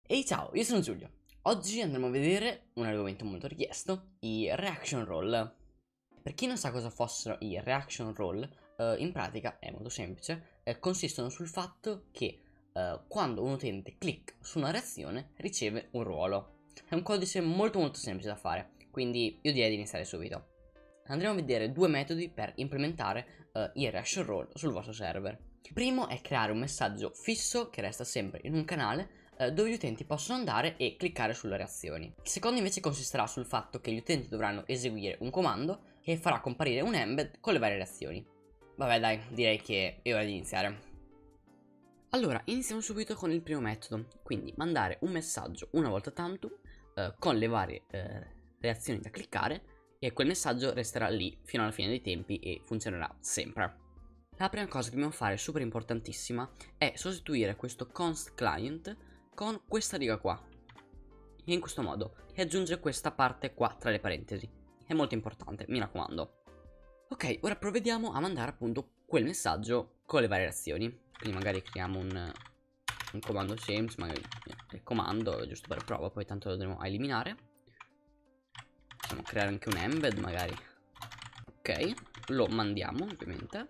Ehi ciao, io sono Giulio. Oggi andremo a vedere un argomento molto richiesto, i reaction roll. Per chi non sa cosa fossero i reaction roll, in pratica è molto semplice, consistono sul fatto che quando un utente clicca su una reazione riceve un ruolo. È un codice molto semplice da fare, quindi io direi di iniziare subito. Andremo a vedere due metodi per implementare i reaction roll sul vostro server. Il primo è creare un messaggio fisso che resta sempre in un canale dove gli utenti possono andare e cliccare sulle reazioni. Il secondo invece consisterà sul fatto che gli utenti dovranno eseguire un comando che farà comparire un embed con le varie reazioni. Vabbè dai, direi che è ora di iniziare. Allora, iniziamo subito con il primo metodo, quindi mandare un messaggio una volta tantum con le varie reazioni da cliccare e quel messaggio resterà lì fino alla fine dei tempi e funzionerà sempre. La prima cosa che dobbiamo fare, super importantissima, è sostituire questo const client con questa riga qua, in questo modo, e aggiungere questa parte qua tra le parentesi. È molto importante, mi raccomando. Ok, ora provvediamo a mandare appunto quel messaggio con le varie reazioni. Quindi magari creiamo un comando semplice, magari il comando giusto per prova, poi tanto lo andremo a eliminare. Possiamo creare anche un embed magari. Ok, lo mandiamo ovviamente.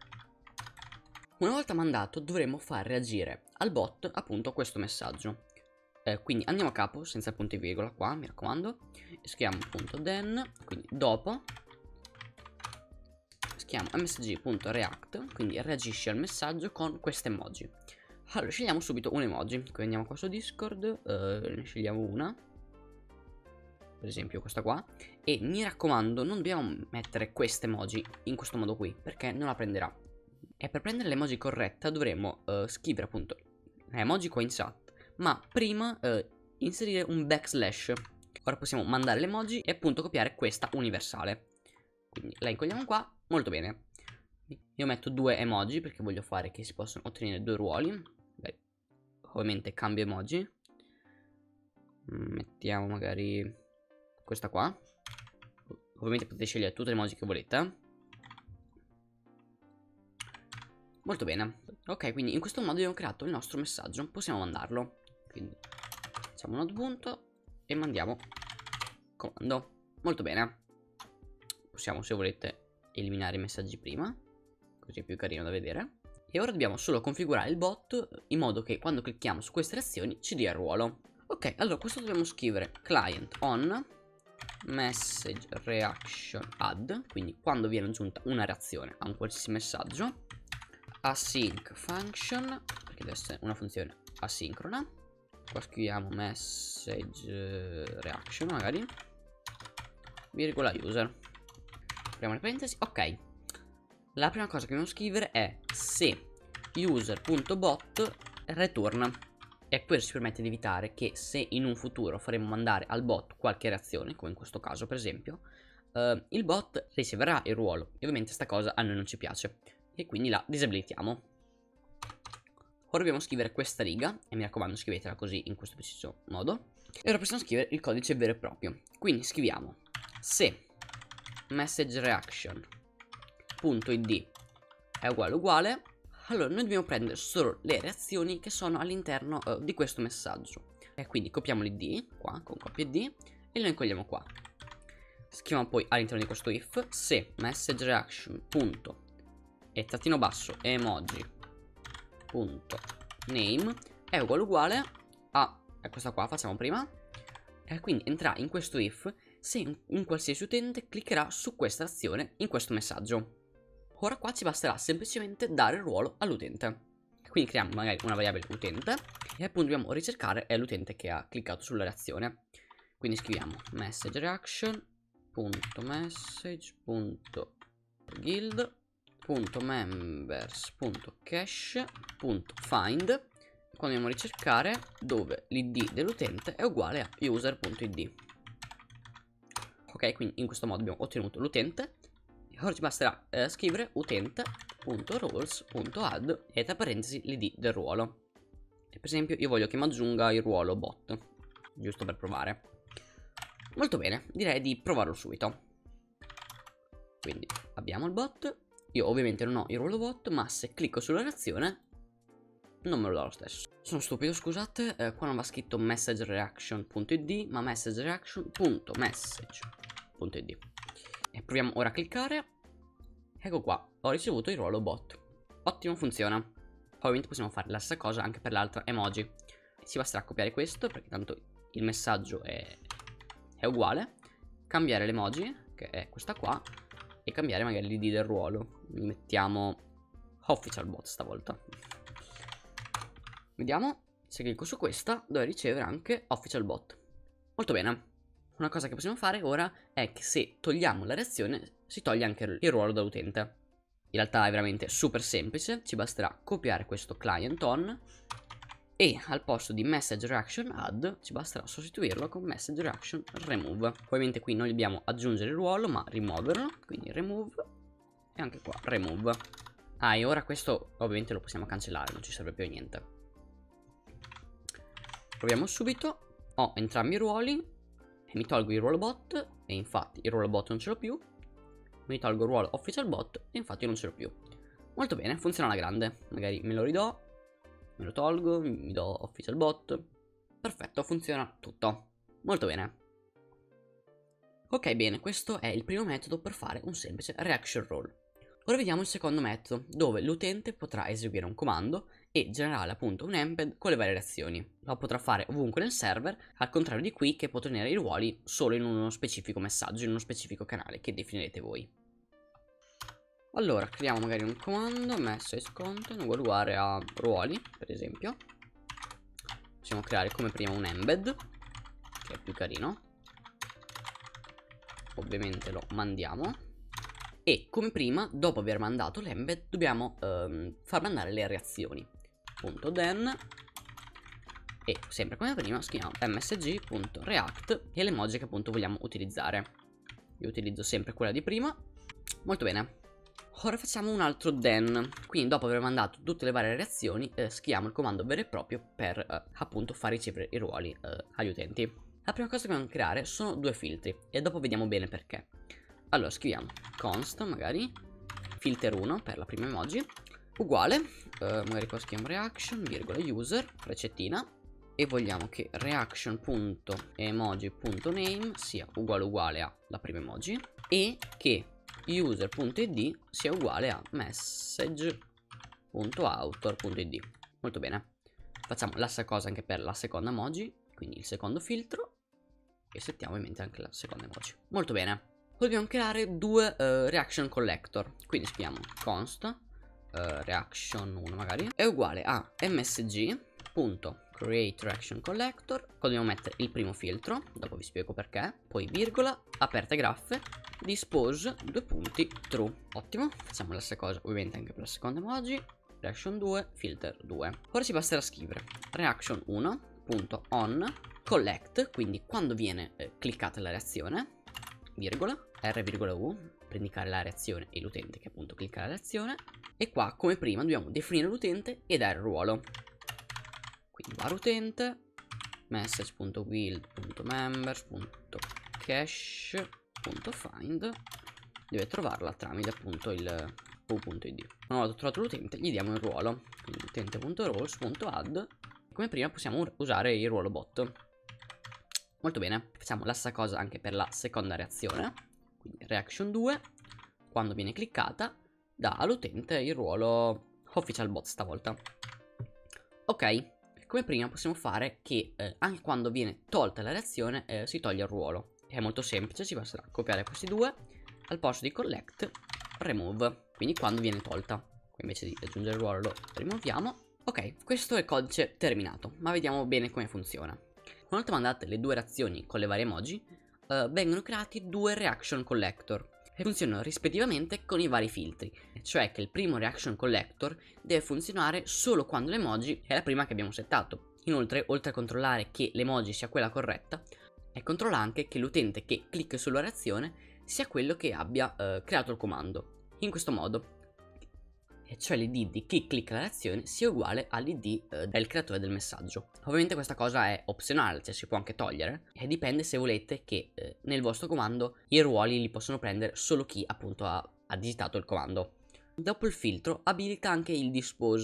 Una volta mandato dovremo far reagire al bot appunto questo messaggio. Quindi andiamo a capo senza punti e virgola qua, mi raccomando, e scriviamo appunto then, quindi dopo scriviamo msg.react, quindi reagisci al messaggio con questo emoji. Allora scegliamo subito un emoji, quindi andiamo qua su Discord, ne scegliamo una, per esempio questa qua, e mi raccomando non dobbiamo mettere questo emoji in questo modo qui perché non la prenderà. E per prendere l'emoji corretta dovremo scrivere appunto l'emoji qua in chat, ma prima inserire un backslash. Ora possiamo mandare l'emoji e appunto copiare questa universale. Quindi la incolliamo qua, molto bene. Io metto due emoji perché voglio fare che si possano ottenere due ruoli. Beh, ovviamente cambio emoji. Mettiamo magari questa qua. Ovviamente potete scegliere tutte le emoji che volete. Molto bene. Ok, quindi in questo modo abbiamo creato il nostro messaggio. Possiamo mandarlo. Quindi facciamo un punto e mandiamo comando. Molto bene. Possiamo, se volete, eliminare i messaggi prima, così è più carino da vedere. E ora dobbiamo solo configurare il bot in modo che quando clicchiamo su queste reazioni ci dia il ruolo. Ok, allora questo dobbiamo scrivere client on message reaction add, quindi quando viene aggiunta una reazione a un qualsiasi messaggio, async function, perché deve essere una funzione asincrona. Qua scriviamo message reaction magari, virgola user, apriamo le parentesi. Ok, la prima cosa che dobbiamo scrivere è se user.bot return, e questo ci permette di evitare che se in un futuro faremo mandare al bot qualche reazione, come in questo caso per esempio, il bot riceverà il ruolo, e ovviamente sta cosa a noi non ci piace e quindi la disabilitiamo. Ora dobbiamo scrivere questa riga, e mi raccomando scrivetela così in questo preciso modo. E ora possiamo scrivere il codice vero e proprio. Quindi scriviamo se message reaction.id è uguale, allora noi dobbiamo prendere solo le reazioni che sono all'interno di questo messaggio. E quindi copiamo l'id qua con copia id e lo incolliamo qua. Scriviamo poi all'interno di questo if se message reaction e trattino basso emoji.name è uguale a questa qua, facciamo prima, e quindi entrerà in questo if se un qualsiasi utente cliccherà su questa azione in questo messaggio. Ora qua ci basterà semplicemente dare il ruolo all'utente. Quindi creiamo magari una variabile utente e appunto dobbiamo ricercare l'utente che ha cliccato sulla reazione. Quindi scriviamo message reaction.message.guild.members.cache.find. Quando andiamo a ricercare dove l'id dell'utente è uguale a user.id. Ok, quindi in questo modo abbiamo ottenuto l'utente. Ora ci basterà scrivere utente.roles.add e tra parentesi l'id del ruolo. E per esempio io voglio che mi aggiunga il ruolo bot, giusto per provare. Molto bene, direi di provarlo subito. Quindi abbiamo il bot. Io ovviamente non ho il ruolo bot, ma se clicco sulla reazione non me lo dà lo stesso. Sono stupido, scusate, qua non va scritto message reaction.id, ma message reaction.message.id. E proviamo ora a cliccare. Ecco qua, ho ricevuto il ruolo bot. Ottimo, funziona. Ovviamente possiamo fare la stessa cosa anche per l'altra emoji. Ci basterà copiare questo, perché tanto il messaggio è uguale. Cambiare l'emoji, che è questa qua, e cambiare magari l'id del ruolo. Mettiamo official bot stavolta. Vediamo, se clicco su questa dovrei ricevere anche official bot. Molto bene. Una cosa che possiamo fare ora è che se togliamo la reazione si toglie anche il ruolo dall'utente. In realtà è veramente super semplice, ci basterà copiare questo client on e al posto di message reaction add ci basterà sostituirlo con message reaction remove. Ovviamente qui non dobbiamo aggiungere il ruolo ma rimuoverlo, quindi remove e anche qua remove. Ah, e ora questo ovviamente lo possiamo cancellare, non ci serve più a niente. Proviamo subito. Ho entrambi i ruoli e mi tolgo il ruolo bot e infatti il ruolo bot non ce l'ho più. Mi tolgo il ruolo official bot e infatti non ce l'ho più. Molto bene, funziona alla grande. Magari me lo ridò, me lo tolgo, mi do official bot. Perfetto, funziona tutto. Molto bene. Ok, bene, questo è il primo metodo per fare un semplice reaction roll. Ora vediamo il secondo metodo, dove l'utente potrà eseguire un comando e generare appunto un embed con le varie reazioni. Lo potrà fare ovunque nel server, al contrario di qui che può tenere i ruoli solo in uno specifico messaggio, in uno specifico canale che definirete voi. Allora, creiamo magari un comando, message content uguale a ruoli, per esempio. Possiamo creare come prima un embed, che è più carino. Ovviamente lo mandiamo. E come prima, dopo aver mandato l'embed, dobbiamo far mandare le reazioni. .then e sempre come prima scriviamo msg.react e l'emoji che appunto vogliamo utilizzare. Io utilizzo sempre quella di prima. Molto bene. Ora facciamo un altro then. Quindi dopo aver mandato tutte le varie reazioni scriviamo il comando vero e proprio per appunto far ricevere i ruoli agli utenti. La prima cosa che dobbiamo creare sono due filtri e dopo vediamo bene perché. Allora scriviamo const magari filter 1 per la prima emoji uguale magari qua scriviamo reaction virgola user freccettina e vogliamo che reaction.emoji.name sia uguale alla prima emoji e che user.id sia uguale a message.author.id. Molto bene. Facciamo la stessa cosa anche per la seconda emoji, quindi il secondo filtro, e settiamo ovviamente anche la seconda emoji. Molto bene. Dobbiamo creare due reaction collector, quindi scriviamo const reaction 1 magari è uguale a msg.create reaction collector. Qua dobbiamo mettere il primo filtro, dopo vi spiego perché, poi virgola, aperte graffe, dispose due punti true. Ottimo, facciamo la stessa cosa ovviamente anche per la seconda emoji, reaction 2 filter 2. Ora ci basterà scrivere reaction 1.on collect, quindi quando viene cliccata la reazione, virgola, r,u per indicare la reazione e l'utente che appunto clicca la reazione. E qua come prima dobbiamo definire l'utente e dare il ruolo. Quindi var utente message.build.members.cache.find deve trovarla tramite appunto il u.id. Una volta trovato l'utente gli diamo il ruolo, quindi utente.roles.add. Come prima possiamo usare il ruolo bot. Molto bene, facciamo la stessa cosa anche per la seconda reazione, quindi reaction 2, quando viene cliccata dà all'utente il ruolo official bot stavolta. Ok, come prima possiamo fare che anche quando viene tolta la reazione si toglie il ruolo. È molto semplice, ci basterà copiare questi due, al posto di collect, remove, quindi quando viene tolta. Qui invece di aggiungere il ruolo lo rimuoviamo. Ok, questo è il codice terminato, ma vediamo bene come funziona. Una volta mandate le due reazioni con le varie emoji, vengono creati due reaction collector che funzionano rispettivamente con i vari filtri, cioè che il primo reaction collector deve funzionare solo quando l'emoji è la prima che abbiamo settato. Inoltre, oltre a controllare che l'emoji sia quella corretta, controlla anche che l'utente che clicca sulla reazione sia quello che abbia creato il comando. In questo modo, cioè l'id di chi clicca la reazione sia uguale all'id del creatore del messaggio. Ovviamente questa cosa è opzionale, cioè si può anche togliere, e dipende se volete che nel vostro comando i ruoli li possono prendere solo chi appunto ha digitato il comando. Dopo il filtro abilita anche il dispose,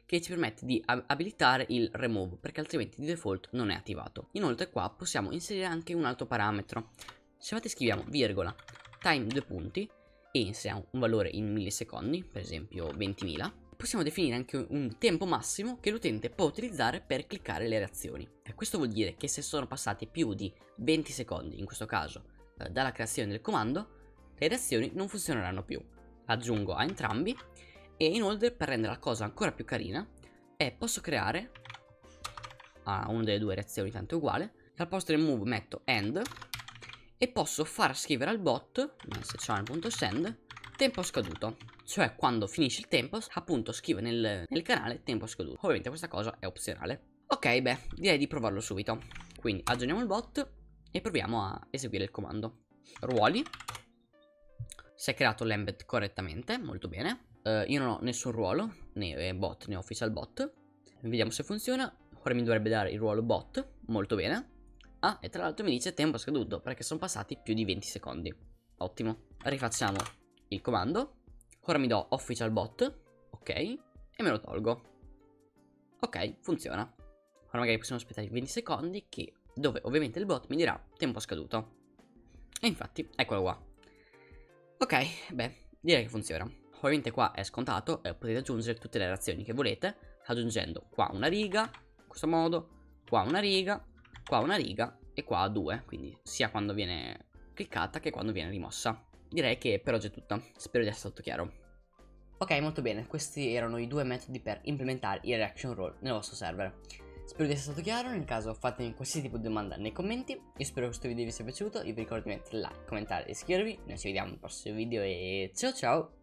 che ci permette di abilitare il remove, perché altrimenti di default non è attivato. Inoltre qua possiamo inserire anche un altro parametro. Se infatti scriviamo virgola time 2 punti e inseriamo un valore in millisecondi, per esempio 20.000, possiamo definire anche un tempo massimo che l'utente può utilizzare per cliccare le reazioni. E questo vuol dire che se sono passati più di 20 secondi, in questo caso dalla creazione del comando, le reazioni non funzioneranno più. Aggiungo a entrambi e inoltre, per rendere la cosa ancora più carina, posso creare a una delle due reazioni, tanto è uguale, al posto del move metto end e posso far scrivere al bot message.send tempo scaduto, cioè quando finisce il tempo appunto scrive nel canale tempo scaduto. Ovviamente questa cosa è opzionale. Ok, beh, direi di provarlo subito. Quindi aggiorniamo il bot e proviamo a eseguire il comando. Ruoli. Si è creato l'embed correttamente, molto bene. Io non ho nessun ruolo, né bot né official bot. Vediamo se funziona. Ora mi dovrebbe dare il ruolo bot, molto bene. Ah, e tra l'altro mi dice tempo scaduto perché sono passati più di 20 secondi. Ottimo. Rifacciamo il comando. Ora mi do official bot, ok, e me lo tolgo. Ok, funziona. Ora magari possiamo aspettare 20 secondi dove ovviamente il bot mi dirà tempo scaduto. E infatti, eccolo qua. Ok, beh, direi che funziona. Ovviamente qua è scontato, potete aggiungere tutte le reazioni che volete, aggiungendo qua una riga, in questo modo, qua una riga e qua due, quindi sia quando viene cliccata che quando viene rimossa. Direi che per oggi è tutto, spero di essere stato chiaro. Ok, molto bene, questi erano i due metodi per implementare il reaction roll nel vostro server. Spero di essere stato chiaro, nel caso fatemi qualsiasi tipo di domanda nei commenti. Io spero che questo video vi sia piaciuto, io vi ricordo di mettere like, commentare e iscrivervi. Noi ci vediamo nel prossimo video e ciao ciao!